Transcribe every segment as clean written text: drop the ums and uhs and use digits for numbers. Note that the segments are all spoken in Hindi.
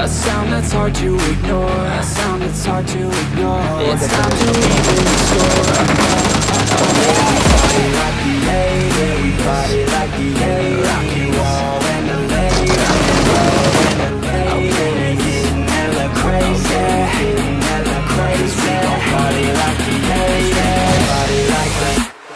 A sound that's hard to ignore. A sound that's hard to ignore. It's time to even the score. Party like the 80s, we party like the 80s. Rock you all in the lady, rock and roll in the lady. Getting hella crazy, getting hella crazy. Party like the 80s, party like the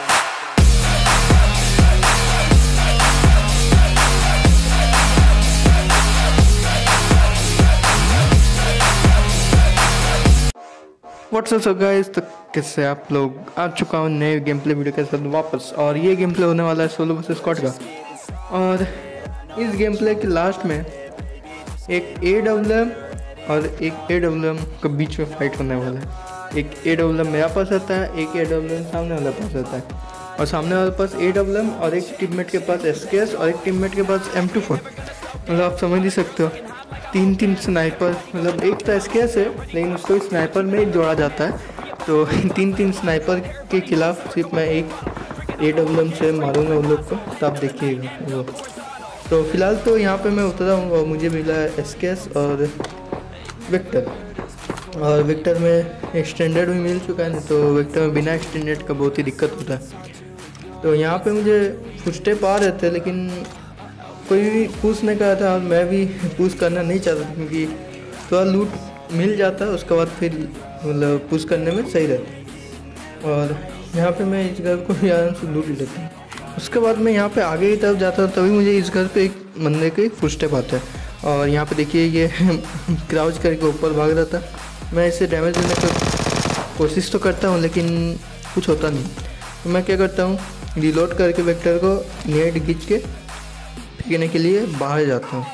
what's up guys, तो कैसे आप लोग? आ चुका हूँ नए गेम प्ले वीडियो के साथ वापस। और ये गेम प्ले होने वाला है सोलो वर्सेस स्क्वाड का। और इस गेम प्ले के लास्ट में एक AWM और एक AWM के बीच में फाइट होने वाला है। एक AWM मेरा पास आता है, एक AWM सामने वाला पास आता है। और सामने वाले पास AWM और एक टीममेट के पास SKS और एक टीममेट के पास M24। मतलब आप समझ ही सकते हो, तीन स्नाइपर। मतलब एक तो SKS है लेकिन उसको स्नाइपर में ही जोड़ा जाता है। तो तीन स्नाइपर के खिलाफ सिर्फ मैं एक AWM से मारूंगा उन लोग को, तो आप देखिएगा वो। तो फिलहाल तो यहाँ पे मैं उतरा हूँ और मुझे मिला है SKS और विक्टर। और विक्टर में एक्सटेंडेड भी मिल चुका है, नहीं तो विक्टर में बिना एक्सटेंडेड का बहुत ही दिक्कत होता है। तो यहाँ पे मुझे फुटस्टेप आ रहे थे लेकिन कोई भी पुश नहीं कर रहा था और मैं भी पुश करना नहीं चाहता था, क्योंकि थोड़ा लूट मिल जाता है उसके बाद फिर मतलब पुश करने में सही रहता है। और यहाँ पे मैं इस घर को भी आराम से लूट लेता हूँ। उसके बाद मैं यहाँ पे आगे की तरफ जाता हूँ, तभी मुझे इस घर पे एक बंदे के फुटस्टेप आता है। और यहाँ पे देखिए ये क्राउच करके ऊपर भाग रहा था। मैं इसे डैमेज देने की कोशिश तो करता हूँ लेकिन कुछ होता नहीं। तो मैं क्या करता हूँ, रिलोड करके वेक्टर को नेट खींच के फेंकने के लिए बाहर जाता हूँ।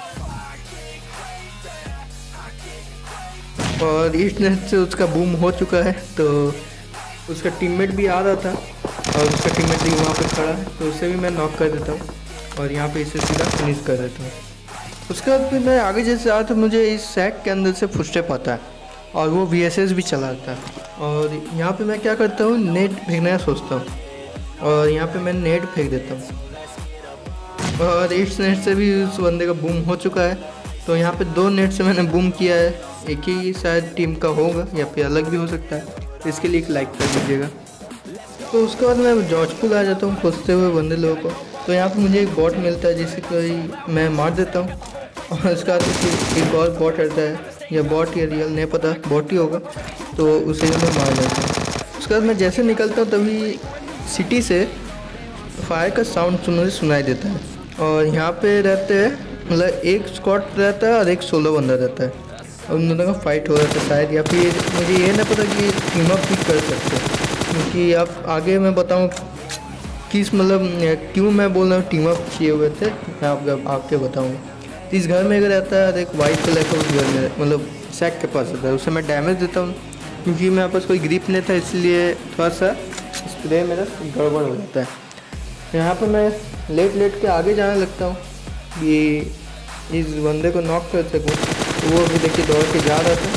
और इस नेट से उसका बूम हो चुका है, तो उसका टीममेट भी आ रहा था और उसका टीममेट भी वहाँ पे खड़ा है, तो उसे भी मैं नॉक कर देता हूँ और यहाँ पे इसे सीधा फिनिश कर देता हूँ। उसके बाद फिर मैं आगे जैसे आया तो मुझे इस सैक के अंदर से फुटस्टेप आता है और वो VSS भी चलाता है। और यहाँ पे मैं क्या करता हूँ, नेट फेंकने का सोचता हूँ और यहाँ पे मैं नेट फेंक देता हूँ। और इस नेट से भी उस बंदे का बूम हो चुका है। तो यहाँ पे 2 नेट से मैंने बूम किया है, एक ही शायद टीम का होगा या फिर अलग भी हो सकता है, तो इसके लिए एक लाइक कर दीजिएगा। तो उसके बाद मैं जॉर्जपुल आ जाता हूँ खोजते हुए बंदे लोगों को। तो यहाँ पे मुझे एक बॉट मिलता है जिसे कोई मैं मार देता हूँ। और उसके बाद एक और बॉट रहता है, या बॉट या रियल नहीं पता, बॉट ही होगा, तो उसे मैं मार देता हूँ। उसके बाद मैं जैसे निकलता हूँ तभी सिटी से फायर का साउंड सुनाई देता है। और यहाँ पे रहते हैं मतलब एक स्क्वाड रहता है और एक सोलो बंदा रहता है, और उन दोनों का फाइट हो रहा था शायद, या फिर मुझे ये नहीं पता कि टीम अप भी कर सकते हैं, क्योंकि आप आगे मैं बताऊँ किस मतलब क्यों मैं बोल रहा हूँ टीम अप किए हुए थे, मैं आपके बताऊँगा। तो इस घर में अगर रहता है एक वाइट कलर का, उस घर में मतलब सैक के पास रहता है, उसे मैं डैमेज देता हूँ क्योंकि मेरे पास कोई ग्रिप नहीं था, इसलिए थोड़ा सा स्प्रे मेरा गड़बड़ हो जाता है। यहाँ पर मैं लेट के आगे जाने लगता हूँ कि इस बंदे को नॉक कर सकूँ। तो वो भी देखिए दौड़ के जा रहा था।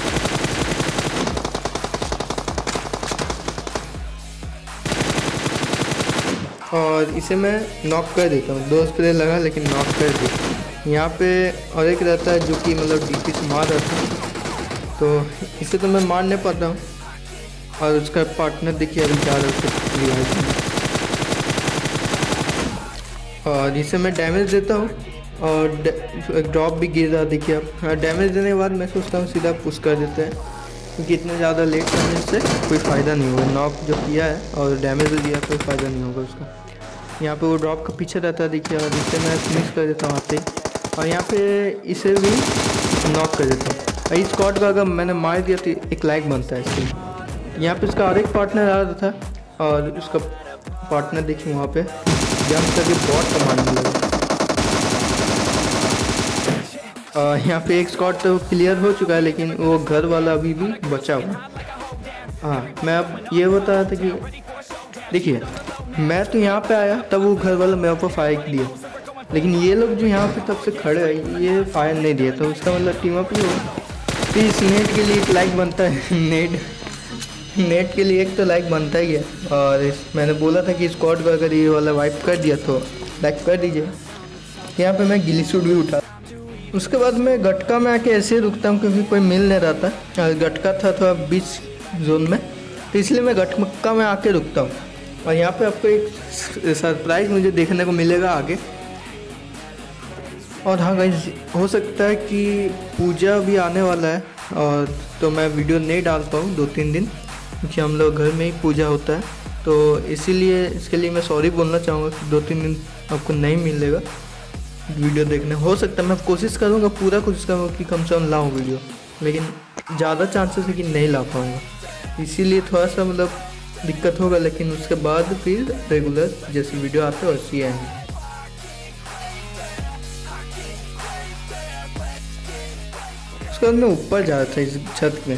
और इसे मैं नॉक कर देता हूँ, 2 स्प्रे लगा लेकिन नॉक कर दी। यहाँ पे और एक रहता है जो कि मतलब DP से मार रहा था, तो इसे तो मैं मार नहीं पाता हूँ। और उसका पार्टनर देखिए अभी जा रहा है, और इसे मैं डैमेज देता हूँ और ड्रॉप भी गिर रहा देखिए आप। डैमेज देने के बाद मैं सोचता हूँ सीधा पुश कर देते हैं, क्योंकि इतना ज़्यादा लेट करने से कोई फ़ायदा नहीं होगा। नॉक जो किया है और डैमेज भी दिया, कोई फ़ायदा नहीं होगा उसका। यहाँ पे वो ड्रॉप का पीछे रहता है देखिए, और इसे मैं फिनिश कर देता हूँ आते ही। और यहाँ पे इसे भी नॉक कर देता हूँ। इस स्क्वाड का अगर मैंने मार दिया तो एक लाइक बनता है इसके। यहाँ पे इसका और एक पार्टनर आ रहा था और उसका पार्टनर देखिए वहाँ पे जंप करके बॉट का मारने लगा। यहाँ पे एक स्क्वाड तो क्लियर हो चुका है, लेकिन वो घर वाला अभी भी बचा हुआ। हाँ, मैं अब ये बता रहा था कि देखिए मैं तो यहाँ पे आया तब वो घर वाला मेरे ऊपर फायर दिया, लेकिन ये लोग जो यहाँ पे तब से खड़े हैं ये फायर नहीं दिया, तो उसका मतलब टीम अप ही होगा। तो इस नेट के लिए एक लाइक बनता है। नेट के लिए एक तो लाइक बनता ही है। और मैंने बोला था कि स्क्वाड को अगर ये वाला वाइप कर दिया तो लाइक कर दीजिए। यहाँ पे मैं गिली सूट भी उठा उसके बाद मैं गटका में आके ऐसे ही रुकता हूँ क्योंकि कोई मिल नहीं रहा था। गटका था थोड़ा बीच जोन में, तो इसलिए मैं गटका में आके रुकता हूँ। और यहाँ पे आपको एक सरप्राइज़ मुझे देखने को मिलेगा आगे। और हाँ गाइस, हो सकता है कि पूजा भी आने वाला है, और तो मैं वीडियो नहीं डाल पाऊँ 2-3 दिन, क्योंकि हम लोग घर में ही पूजा होता है। तो इसीलिए इसके लिए मैं सॉरी बोलना चाहूँगा कि 2-3 दिन आपको नहीं मिलेगा वीडियो देखने। हो सकता है मैं कोशिश करूँगा, पूरा कोशिश करूँगा कि कम से कम लाऊँ वीडियो, लेकिन ज़्यादा चांसेस है कि नहीं ला पाऊँगा। इसीलिए थोड़ा सा मतलब दिक्कत होगा, लेकिन उसके बाद फिर रेगुलर जैसे वीडियो आते हैं वैसे ही आएंगे। उसके बाद मैं ऊपर जा रहा था इस छत में,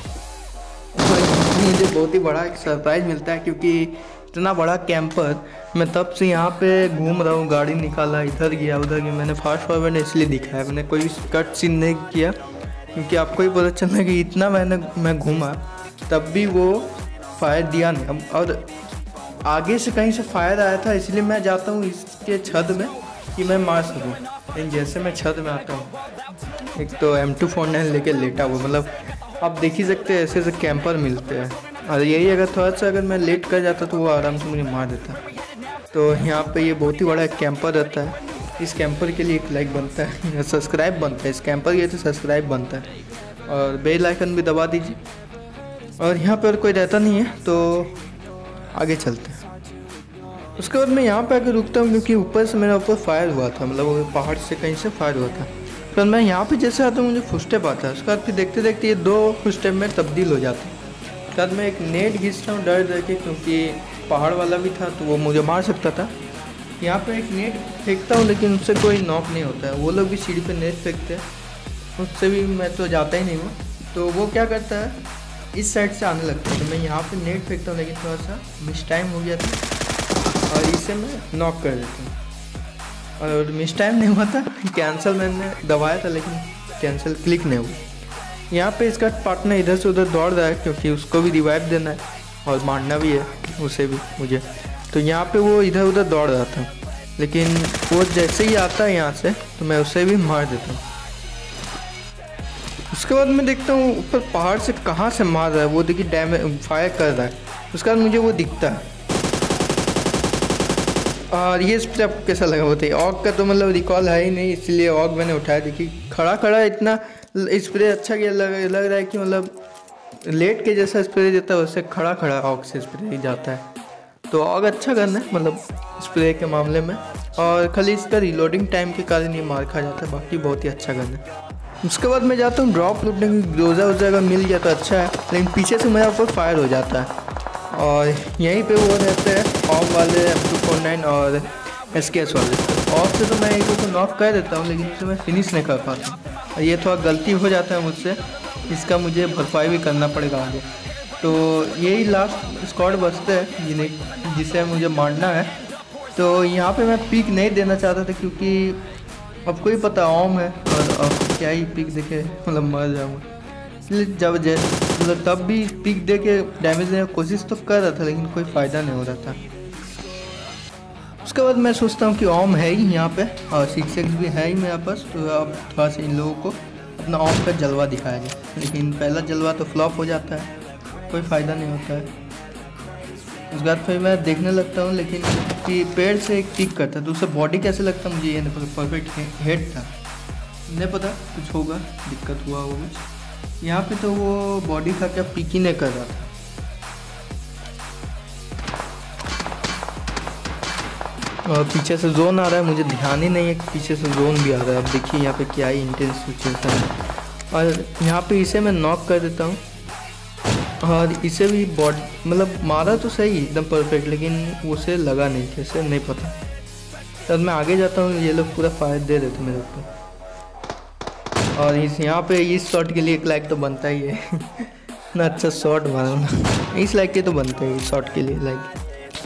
मुझे बहुत ही बड़ा एक सरप्राइज़ मिलता है, क्योंकि इतना बड़ा कैंपर मैं तब से यहाँ पे घूम रहा हूँ। गाड़ी निकाला, इधर गया उधर गया। मैंने फास्ट फॉरवर्ड इसलिए दिखाया, मैंने कोई कट सीन नहीं किया, क्योंकि आपको ही पता चलना कि इतना मैं घूमा तब भी वो फायर दिया नहीं। अब और आगे से कहीं से फायर आया था, इसलिए मैं जाता हूँ इसके छत में कि मैं मार सकूँ। लेकिन जैसे मैं छत में आता हूँ, एक तो M249 लेके लेटा हुआ, मतलब आप देख ही सकते हैं ऐसे ऐसे कैंपर मिलते हैं। और यही अगर थोड़ा सा अगर मैं लेट कर जाता तो वो आराम से मुझे मार देता। तो यहाँ पे ये बहुत ही बड़ा एक कैंपर रहता है। इस कैंपर के लिए एक लाइक बनता है, सब्सक्राइब बनता है। इस कैंपर के लिए सब्सक्राइब बनता है, और बेल आइकन भी दबा दीजिए। और यहाँ पर कोई रहता नहीं है, तो आगे चलते हैं। उसके बाद मैं यहाँ पे आकर रुकता हूँ, क्योंकि ऊपर से मेरे ऊपर फायर हुआ था, मतलब वो पहाड़ से कहीं से फायर हुआ था। तो मैं यहाँ पे जैसे आता हूँ मुझे फुटस्टेप आता है। उसके बाद फिर देखते देखते ये 2 फुटस्टेप में तब्दील हो जाते हैं। उसके बाद मैं एक नेट घिसता हूँ डर के, क्योंकि पहाड़ वाला भी था तो वो मुझे मार सकता था। यहाँ पे एक नेट फेंकता हूँ, लेकिन उससे कोई नॉक नहीं होता है। वो लोग भी सीढ़ी पे नेट फेंकते हैं, उससे भी मैं तो जाता ही नहीं हूँ। तो वो क्या करता है, इस साइड से आने लगता है। तो मैं यहाँ पे नेट फेंकता हूँ, लेकिन थोड़ा सा मिस टाइम हो गया था और इसे मैं नॉक कर देता हूँ। और मिस टाइम नहीं हुआ था, कैंसिल मैंने दबाया था, लेकिन कैंसिल क्लिक नहीं हुआ। यहाँ पे इसका पार्टनर इधर से उधर दौड़ रहा है, क्योंकि उसको भी रिवाइव देना है और मारना भी है उसे भी मुझे। तो यहाँ पे वो इधर उधर दौड़ रहा था, लेकिन वो जैसे ही आता है यहाँ से तो मैं उसे भी मार देता हूँ। उसके बाद मैं देखता हूँ ऊपर पहाड़ से कहाँ से मार रहा है वो, देखिए डैमेज फायर कर रहा है। उसके बाद मुझे वो दिखता है। और ये स्प्रे आपको कैसा लगा बताइए। ऑग का तो मतलब रिकॉल है ही नहीं, इसलिए ऑग मैंने उठाया। देखिए खड़ा इतना स्प्रे अच्छा किया, लग रहा है कि मतलब लेट के जैसा स्प्रे देता है, उससे खड़ा ऑग से स्प्रे जाता है। तो ऑग अच्छा गन है मतलब स्प्रे के मामले में, और खाली इसका रिलोडिंग टाइम के कारण ये मार खा जाता है, बाकी बहुत ही अच्छा गन है। उसके बाद मैं जाता हूँ ड्रॉप लूटने की। ग्रोजा अगर मिल गया तो अच्छा है, लेकिन पीछे से मेरे ऊपर फायर हो जाता है। और यहीं पे वो रहते हैं ऑफ वाले M249 और SKS वाले। ऑफ से तो मैं एक को नॉक कर देता हूँ, लेकिन उसे मैं फिनिश नहीं कर पाता। और ये थोड़ा गलती हो जाता है मुझसे, इसका मुझे भरपाई भी करना पड़ेगा आगे। तो यही लास्ट स्क्वाड बचते हैं जिसे मुझे मारना है। तो यहाँ पे मैं पिक नहीं देना चाहता था, क्योंकि आपको ही पता ऑम है, और अब क्या ही पिक देके मतलब मर जाऊँगा। इसलिए जब मतलब तब भी पिक दे के डैमेज देने की कोशिश तो कर रहा था, लेकिन कोई फ़ायदा नहीं हो रहा था। उसके बाद मैं सोचता हूँ कि ऑम है ही यहाँ पे, और 6x भी है ही मेरे पास, तो अब थोड़ा सा इन लोगों को अपना ऑम का जलवा दिखाया जाए। लेकिन पहला जलवा तो फ्लॉप हो जाता है, कोई फ़ायदा नहीं होता है। उसके बाद फिर मैं देखने लगता हूँ, लेकिन कि पेड़ से एक पिक करता है, तो उससे बॉडी कैसे लगता मुझे ये नहीं पता। परफेक्ट हेड था, नहीं पता कुछ होगा, दिक्कत हुआ होगा कुछ। यहाँ पे तो वो बॉडी का क्या पिक ही नहीं कर रहा था। और पीछे से जोन आ रहा है, मुझे ध्यान ही नहीं है कि पीछे से जोन भी आ रहा है। अब देखिए यहाँ पे क्या ही इंटेंस सिचुएशन है। और यहाँ पे इसे मैं नॉक कर देता हूँ, और इसे भी बॉडी मतलब मारा तो सही एकदम परफेक्ट, लेकिन उसे लगा नहीं, कैसे नहीं पता। तब मैं आगे जाता हूँ, ये लोग पूरा फायर दे देते मेरे ऊपर। और यहाँ पे इस शॉट के लिए एक लाइक तो बनता ही है। इतना अच्छा शॉट मारा ना, इस लाइक के तो बनता है शॉट के लिए लाइक।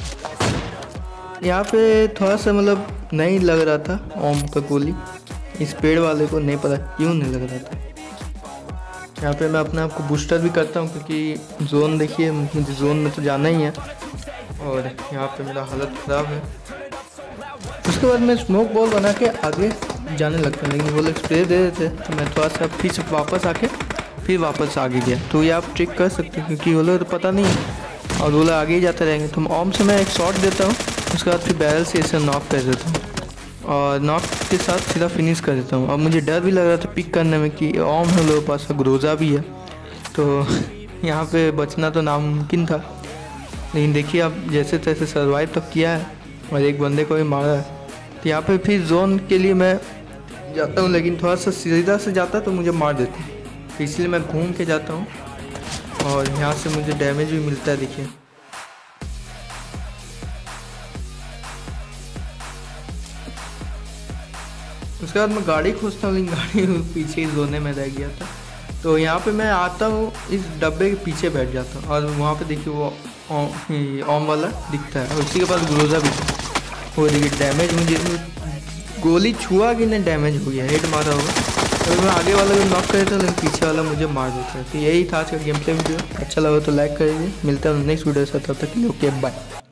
यहाँ पे थोड़ा सा मतलब नहीं लग रहा था ओम का गोली, इस पेड़ वाले को नहीं पता क्यों नहीं लग रहा था। यहाँ पे मैं अपने आप को बूस्टर भी करता हूँ, क्योंकि जोन देखिए मुझे जोन में तो जाना ही है, और यहाँ पे मेरा हालत ख़राब है। उसके बाद मैं स्मोक बॉल बना के आगे जाने लगता है, लेकिन वो लोग स्प्रे दे देते, तो मैं थोड़ा सा फिर से वापस आके फिर वापस आगे गया। तो ये आप ट्रिक कर सकते हो, क्योंकि वो लोग तो पता नहीं है और वो लोग आगे ही जाते रहेंगे। तो ऑम से मैं एक शॉट देता हूँ, उसके बाद फिर बैरल से इसे नॉक कर देता हूँ और नॉक के साथ सीधा फिनिश कर देता हूँ। और मुझे डर भी लग रहा था पिक करने में कि ऑम है लोगों के पास, ग्रोजा भी है, तो यहाँ पे बचना तो नामुमकिन था। लेकिन देखिए अब जैसे तैसे सर्वाइव तो किया है और एक बंदे को भी मारा है। तो यहाँ पे फिर जोन के लिए मैं जाता हूँ, लेकिन थोड़ा सा सीधा से जाता तो मुझे मार देते, तो इसलिए मैं घूम के जाता हूँ और यहाँ से मुझे डैमेज भी मिलता है। देखिए उसके बाद मैं गाड़ी खोजता हूँ, लेकिन गाड़ी पीछे ही जोने में रह गया था। तो यहाँ पे मैं आता हूँ, इस डब्बे के पीछे बैठ जाता हूँ और वहाँ पे देखिए वो ऑम वाला दिखता है और उसी के पास ग्रोजा भी था। वो देखिए डैमेज, मुझे गोली छुआ कि नहीं डैमेज हो गया, हेड मारा होगा। तो मैं आगे वाला भी नॉक कर देता हूँ, लेकिन पीछे वाला मुझे मार देता है। तो यही था आज का गेम प्ले वीडियो। अच्छा लगा तो लाइक करिए, मिलता है नेक्स्ट वीडियो के साथ, तब तक के लिए ओके बाय।